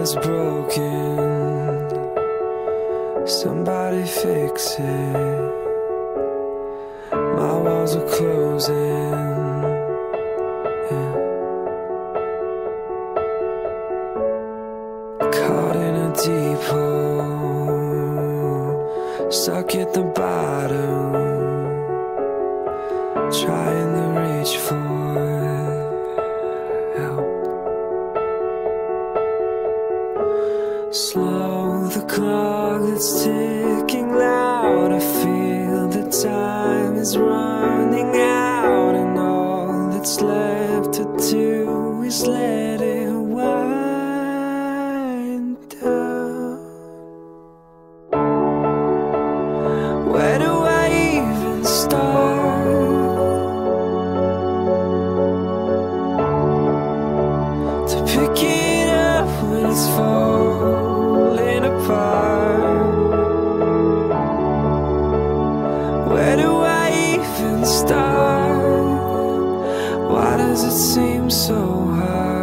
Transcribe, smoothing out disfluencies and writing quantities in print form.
is broken, somebody fix it. My walls are closing, yeah. Caught in a deep hole, stuck at the bottom, trying to reach for help. Slow the clock that's ticking loud. I feel the time is running out, and all that's left to do is let it wind down. Where do I even start to pick it up when it's falling apart? Where do I even start? Why does it seem so hard?